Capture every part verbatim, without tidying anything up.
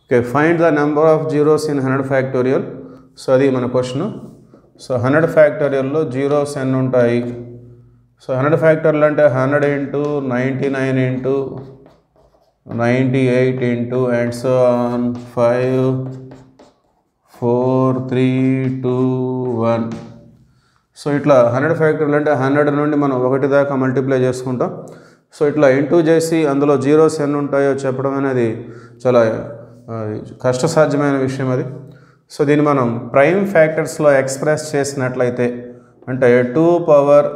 Okay, find the number of zeros in one hundred factorial. So అది మన question. So one hundred factorial లో zeros ఎన్ని ఉంటాయి? So one hundred factorial అంటే one hundred into ninety-nine into ninety-eight into and so on five four three two one. So ఇట్లా one hundred factorial అంటే one hundred నుండి మనం ఒకటి దాకా మల్టిప్లై చేసుకుంటాం. సో ఇట్లా ఇంటూ చేసి అందులో జీరోస్ ఎన్ని ఉంటాయో చెప్పడం అనేది చాలా కష్టసాధ్యమైన విషయం అది. సో దీన్ని మనం ప్రైమ్ ఫ్యాక్టర్స్లో ఎక్స్ప్రెస్ చేసినట్లయితే అంటే two power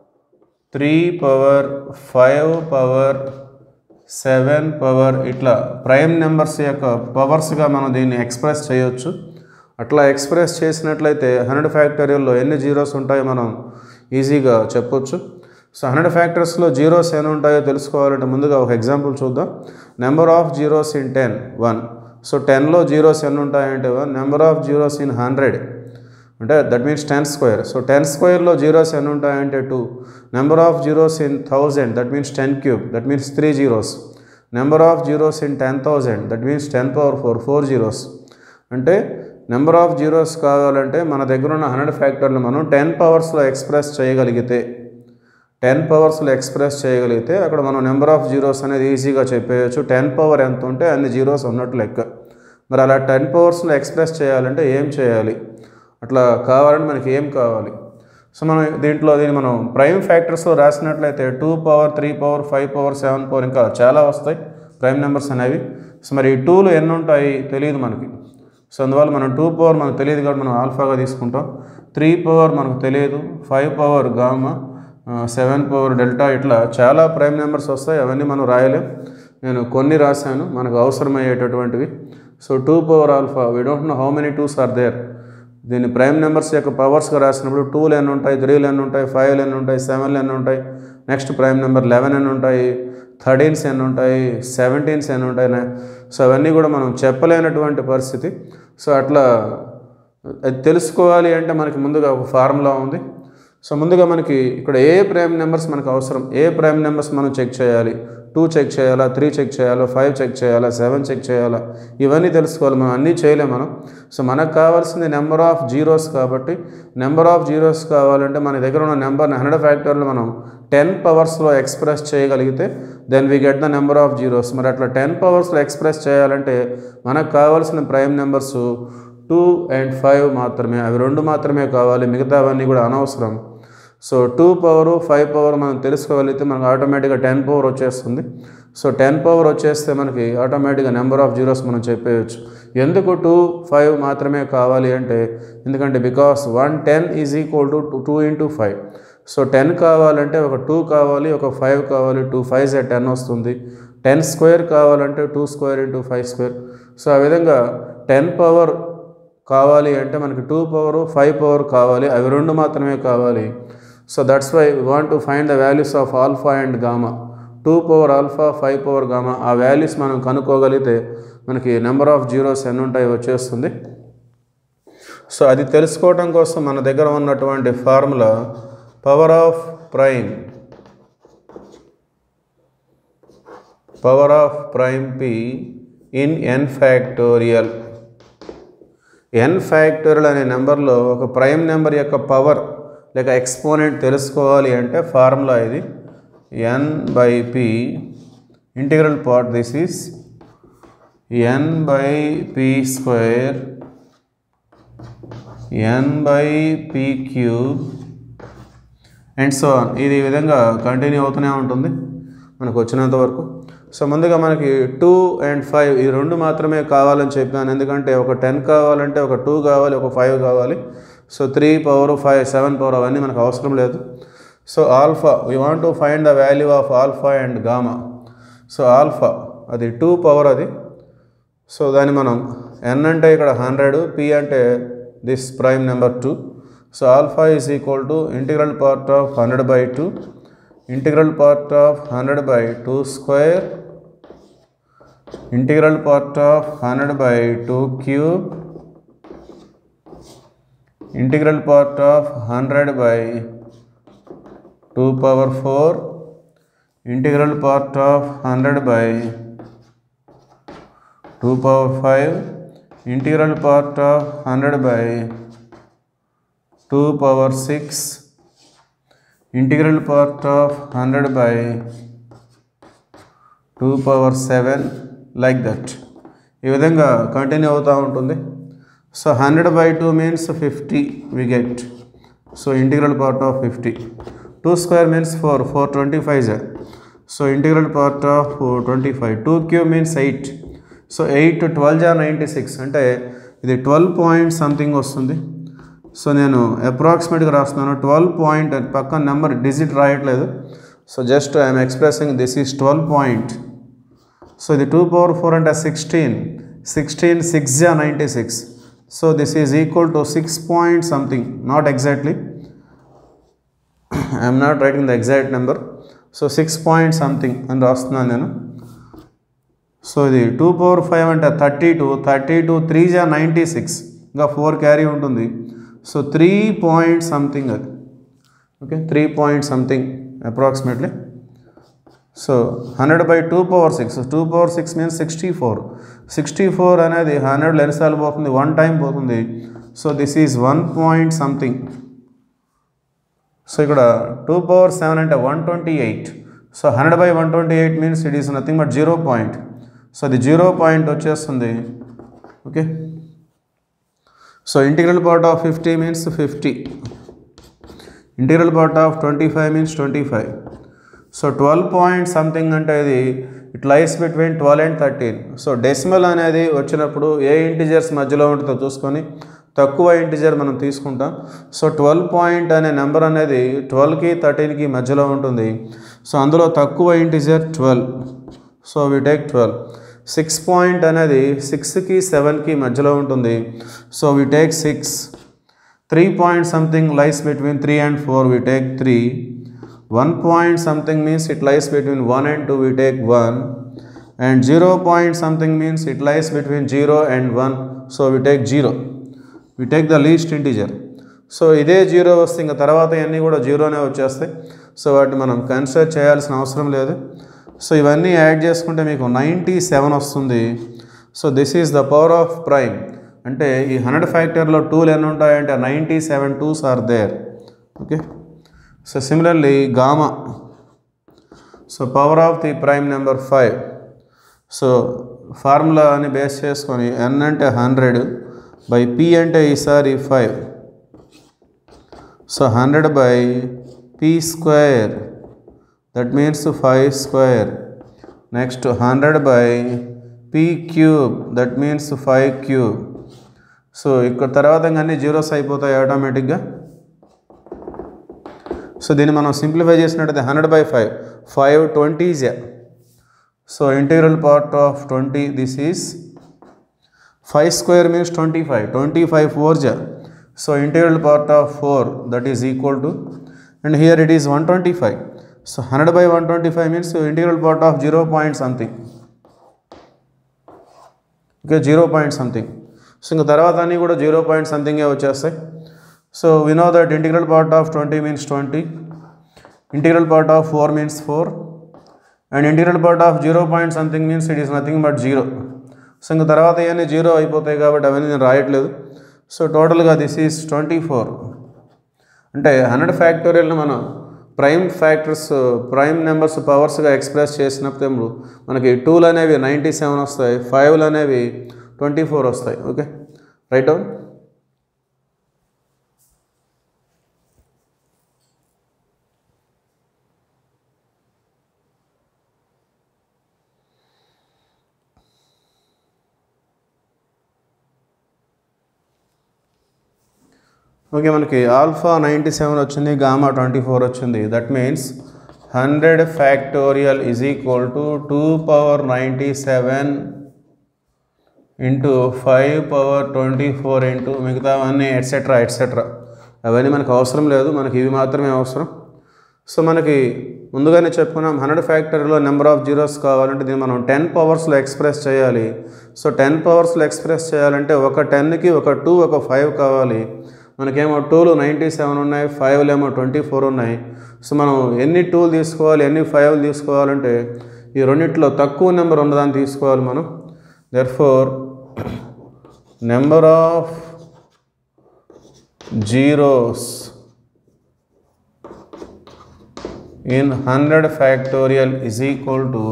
three power five power seven power ఇట్లా ప్రైమ్ నెంబర్స్ యొక్క పవర్స్గా మనం దీన్ని ఎక్స్ప్రెస్ చేయొచ్చు. అట్లా ఎక్స్ప్రెస్ చేసినట్లయితే హండ్రెడ్ ఫ్యాక్టోరియల్లో ఎన్ని జీరోస్ ఉంటాయో మనం ఈజీగా చెప్పొచ్చు. సో హండ్రెడ్ ఫ్యాక్టర్స్లో జీరోస్ ఎన్ని ఉంటాయో తెలుసుకోవాలంటే ముందుగా ఒక ఎగ్జాంపుల్ చూద్దాం. Number of zeros in ten one. So టెన్లో జీరోస్ ఎన్ని ఉంటాయంటే one. Number of zeros in hundred అంటే that means ten square. So ten స్క్వేర్లో జీరోస్ ఎన్ని ఉంటాయంటే two. Number of zeros in thousand that means ten cube that means three zeros. Number of zeros in ten thousand that means ten power four four zeros. అంటే number of zeros కావాలంటే మన దగ్గర ఉన్న hundred ఫ్యాక్టర్లు మనం ten పవర్స్లో express చేయగలిగితే ten పవర్స్లో ఎక్స్ప్రెస్ చేయగలిగితే అక్కడ మనం నెంబర్ ఆఫ్ జీరోస్ అనేది ఈజీగా చెప్పేయచ్చు. టెన్ పవర్ ఎంత ఉంటే అన్ని జీరోస్ ఉన్నట్టు లెక్క. మరి అలా టెన్ పవర్స్లో ఎక్స్ప్రెస్ చేయాలంటే ఏం చేయాలి? అట్లా కావాలంటే మనకి ఏం కావాలి? సో మనం దీంట్లో దీన్ని మనం ప్రైమ్ ఫ్యాక్టర్స్లో రాసినట్లయితే two power three power five power seven power ఇంకా చాలా వస్తాయి ప్రైమ్ నెంబర్స్ అనేవి. సో మరి ఈ టూలు ఎన్ని ఉంటాయి తెలియదు మనకి. సో అందువల్ల మనం టూ పవర్ మనకు తెలియదు కాబట్టి మనం ఆల్ఫాగా తీసుకుంటాం. త్రీ పవర్ మనకు తెలియదు, five power gamma, seven power delta, ఇట్లా చాలా ప్రైమ్ నెంబర్స్ వస్తాయి. అవన్నీ మనం రాయలేం. నేను కొన్ని రాశాను మనకు అవసరమయ్యేటటువంటివి. So two power alpha we don't know how many twos are there. దీన్ని ప్రైమ్ నెంబర్స్ యొక్క పవర్స్గా రాసినప్పుడు టూలు ఎన్ని ఉంటాయి, త్రీలు ఎన్ని ఉంటాయి, ఫైవ్లు ఎన్ని ఉంటాయి, సెవెన్లు ఎన్ని ఉంటాయి, నెక్స్ట్ ప్రైమ్ నెంబర్ లెవెన్ ఎన్ని ఉంటాయి, థర్టీన్స్ ఎన్ని ఉంటాయి, సెవెంటీన్స్ ఎన్ని ఉంటాయి. సో అవన్నీ కూడా మనం చెప్పలేనటువంటి పరిస్థితి. సో అట్లా అది తెలుసుకోవాలి అంటే మనకి ముందుగా ఒక ఫార్ములా ఉంది. సో ముందుగా మనకి ఇక్కడ ఏ ప్రైమ్ నెంబర్స్ మనకు అవసరం, ఏ ప్రైమ్ నెంబర్స్ మనం చెక్ చేయాలి, టూ చెక్ చేయాలా, త్రీ చెక్ చేయాలా, ఫైవ్ చెక్ చేయాలా, సెవెన్ చెక్ చేయాలా, ఇవన్నీ తెలుసుకోవాలి. మనం అన్నీ చేయలేము మనం. సో మనకు కావాల్సింది నెంబర్ ఆఫ్ జీరోస్ కాబట్టి నెంబర్ ఆఫ్ జీరోస్ కావాలంటే మన దగ్గర ఉన్న నెంబర్ని హండ్రెడ్ ఫ్యాక్టర్లు మనం టెన్ పవర్స్లో ఎక్స్ప్రెస్ చేయగలిగితే then we get the number of zeros. మరి అట్లా టెన్ పవర్స్లో ఎక్స్ప్రెస్ చేయాలంటే మనకు కావాల్సిన prime numbers two and five మాత్రమే. అవి రెండు మాత్రమే కావాలి, మిగతావన్నీ కూడా అనవసరం. So two power five power మనం తెలుసుకోగలిగితే మనకు ఆటోమేటిక్గా టెన్ పవర్ వచ్చేస్తుంది. సో టెన్ పవర్ వచ్చేస్తే మనకి ఆటోమేటిక్గా నెంబర్ ఆఫ్ జీరోస్ మనం చెప్పేయచ్చు. ఎందుకు టూ ఫైవ్ మాత్రమే కావాలి అంటే ఎందుకంటే because one ten is equal to two into five. So ten కావాలంటే ఒక టూ కావాలి, ఒక ఫైవ్ కావాలి. టూ ఫైవ్ జే టెన్ వస్తుంది. టెన్ స్క్వేర్ కావాలంటే two square into five square. So ఆ విధంగా టెన్ పవర్ కావాలి అంటే మనకి టూ పవరు ఫైవ్ పవర్ కావాలి, అవి రెండు మాత్రమే కావాలి. So that's why we want to find the values of alpha and gamma. Two power alpha, five power gamma, ఆ వాల్యూస్ మనం కనుక్కోగలిగితే మనకి నెంబర్ ఆఫ్ జీరోస్ ఎన్ని ఉంటాయి వచ్చేస్తుంది. సో అది తెలుసుకోవడం కోసం మన దగ్గర ఉన్నటువంటి formula power of prime power of prime P in N factorial. N factorial అనే నెంబర్లో ఒక ప్రైమ్ నెంబర్ యొక్క పవర్ లేక ఎక్స్పోనెంట్ తెలుసుకోవాలి అంటే ఫార్ములా ఇది N by P integral part this is N by P square N by P cube and so on. ఇది ఈ విధంగా కంటిన్యూ అవుతూనే ఉంటుంది మనకు వచ్చినంత వరకు. సో ముందుగా మనకి టూ అండ్ ఫైవ్ ఈ రెండు మాత్రమే కావాలని చెప్పాను. ఎందుకంటే ఒక టెన్ కావాలంటే ఒక టూ కావాలి, ఒక ఫైవ్ కావాలి. So three power five seven power అవన్నీ మనకు అవసరం లేదు. So alpha we want to find the value of alpha and gamma. So alpha అది టూ పవర్ అది. సో దాన్ని మనం ఎన్ అంటే ఇక్కడ హండ్రెడ్, పి అంటే this prime number two. So alpha is equal to integral part of hundred by two integral part of hundred by two square integral part of hundred by two cube integral part of one hundred by two power four integral part of one hundred by two power five integral part of one hundred by two power six integral part of one hundred by two power seven like that. ఈ విధంగా continue అవుతూ ఉంటుంది. So hundred by two means fifty we get. So integral part of fifty. Two square means four, four twenty five జా. So integral part of twenty five. Two cube means eight. So eight twelve జా ninety six అంటే ఇది twelve point something వస్తుంది. సో నేను అప్రాక్సిమేట్గా రాస్తున్నాను twelve point, పక్కన నెంబర్ డిజిట్ రాయట్లేదు. So just I'm expressing this is twelve point. So ఇది టూ పవర్ ఫోర్ అంటే సిక్స్టీన్, సిక్స్టీన్ సిక్స్ జా ninety six. So this is equal to six point something, not exactly, I'm not writing the exact number. So six point something అని రాస్తున్నాను నేను. So ఇది two power five అంటే thirty two, thirty two three జా ninety six, ఇంకా four carry ఉంటుంది. So three point something అది. Okay, three point something approximately. So hundred by two power six, two power six means sixty four. Sixty four అనేది హండ్రెడ్లో ఎన్నిసార్లు పోతుంది? One time పోతుంది. So this is one point something. So ఇక్కడ two power seven అంటే one twenty eight. So hundred by one twenty eight means it is nothing but zero point. So అది zero point వచ్చేస్తుంది. Okay, so integral part of fifty means fifty. Integral part of twenty five means twenty five. So twelve point something అంటే ఇది it lies between twelve and thirteen. So decimal అనేది వచ్చినప్పుడు ఏ integers మధ్యలో ఉంటుందో చూసుకొని తక్కువ integer మనం తీసుకుంటాం. సో ట్వెల్వ్ పాయింట్ అనే నెంబర్ అనేది ట్వెల్వ్కి థర్టీన్కి మధ్యలో ఉంటుంది. సో అందులో తక్కువ integer twelve. So we take twelve. Six point అనేది సిక్స్కి సెవెన్కి మధ్యలో ఉంటుంది. So we take six. Three point something lies between three and four, we take three. one point something means it lies between one and two, we take one. And zero point something means it lies between zero and one, so we take zero. We take the least integer. So ఇదే zero వస్తే ఇంకా తర్వాత ఇవన్నీ కూడా జీరోనే వచ్చేస్తాయి. So వాటిని మనం consider చేయాల్సిన అవసరం లేదు. సో ఇవన్నీ యాడ్ చేసుకుంటే మీకు నైంటీ సెవెన్ వస్తుంది. So this is the power of prime. అంటే ఈ హండ్రెడ్ ఫ్యాక్టర్లో టూలు ఎన్ని ఉంటాయంటే ninety seven twos are there. Okay, so similarly gamma. So power of the prime number five. So formula అని బేస్ చేసుకొని ఎన్ అంటే హండ్రెడ్ బై పి అంటే ఈసారి five. So hundred by P square, that means five square. Next hundred by P cube, that means five cube. So ఇక్కడ తర్వాత అన్నీ zeros అయిపోతాయి ఆటోమేటిక్గా. సో దీన్ని మనం సింప్లిఫై చేసినట్టయితే hundred by five, five twenties. So integral part of twenty, this is five square means twenty five, twenty five four జా. So integral part of four, that is equal to, and here it is one twenty five. So hundred by one twenty five means integral part of zero point something. Okay, zero point something. So ఇంకా తర్వాత అన్నీ కూడా zero point సంథింగే వచ్చేస్తాయి. So we know that integral part of twenty means twenty, integral part of four means four, and integral part of zero point something means it is nothing but zero. So ఇంకా తర్వాత ఇవన్నీ zero అయిపోతాయి కాబట్టి అవన్నీ నేను రాయట్లేదు. So టోటల్గా this is twenty four. అంటే హండ్రెడ్ ఫ్యాక్టోరియల్ని మనం ప్రైమ్ ఫ్యాక్టర్స్, ప్రైమ్ నెంబర్స్ పవర్స్గా ఎక్స్ప్రెస్ చేసినప్పుడు మనకి టూలు అనేవి నైంటీ సెవెన్ వస్తాయి, ఫైవ్లు అనేవి ట్వంటీ ఫోర్ వస్తాయి. Okay, right out. ఓకే, మనకి ఆల్ఫా నైంటీ సెవెన్ వచ్చింది, గామా ట్వంటీ ఫోర్ వచ్చింది. That means hundred factorial is equal to two power ninety seven into five power twenty four into మిగతావన్నీ etcetera etcetera. అవన్నీ మనకు అవసరం లేదు, మనకి ఇవి మాత్రమే అవసరం. సో మనకి ముందుగానే చెప్పుకున్నాం హండ్రెడ్ ఫ్యాక్టరీలో నెంబర్ ఆఫ్ జీరోస్ కావాలంటే దీన్ని మనం టెన్ పవర్స్లో ఎక్స్ప్రెస్ చేయాలి. సో టెన్ పవర్స్లో ఎక్స్ప్రెస్ చేయాలంటే ఒక టెన్కి ఒక టూ ఒక ఫైవ్ కావాలి. మనకేమో టూలు నైంటీ సెవెన్ ఉన్నాయి, ఫైవ్లు ఏమో ట్వంటీ ఫోర్ ఉన్నాయి. సో మనం ఎన్ని టూలు తీసుకోవాలి, ఎన్ని ఫైవ్లు తీసుకోవాలంటే ఈ రెండిట్లో తక్కువ నెంబర్ ఉన్నదాన్ని తీసుకోవాలి మనం. therefore number of zeros in one hundred factorial is equal to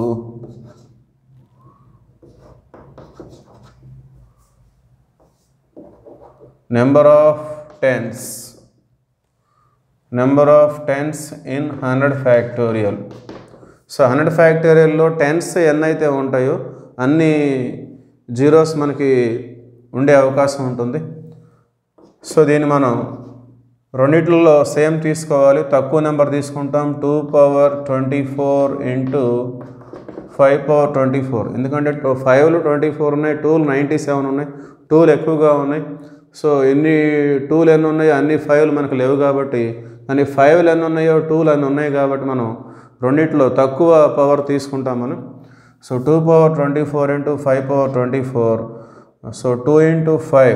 number of tens number of tens in one hundred factorial. So hundred ఫ్యాక్టోరియల్లో టెన్స్ ఎన్ని అయితే ఉంటాయో అన్ని జీరోస్ మనకి ఉండే అవకాశం ఉంటుంది. సో దీన్ని మనం రెండిట్లలో సేమ్ తీసుకోవాలి. తక్కువ నెంబర్ తీసుకుంటాం two power twenty four into five power twenty four ఎందుకంటే టూ ఫైవ్లు ట్వంటీ ఫోర్ ఉన్నాయి, టూలు నైంటీ సెవెన్ ఉన్నాయి, టూలు ఎక్కువగా ఉన్నాయి. సో ఎన్ని టూలు ఎన్ని ఉన్నాయో అన్ని ఫైవ్లు మనకు లేవు కాబట్టి, అన్ని ఫైవ్లు ఎన్ని ఉన్నాయో టూలు ఎన్ని ఉన్నాయి కాబట్టి మనం రెండిట్లో తక్కువ పవర్ తీసుకుంటాం మనం. So two power twenty four into five power twenty four so two into five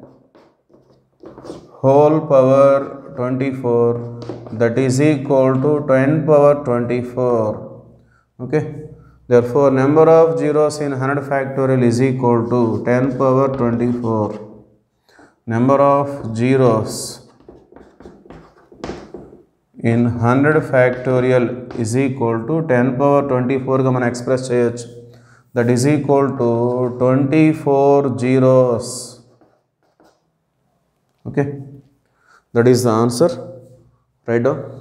whole power twenty-four that is equal to ten power twenty-four. Okay, therefore number of zeros in one hundred factorial is equal to ten power twenty-four. Number of zeros in one hundred factorial is equal to ten power twenty-four గా మనం express చేయొచ్చు. that is equal to twenty-four zeros. Okay, that is the answer. Write down.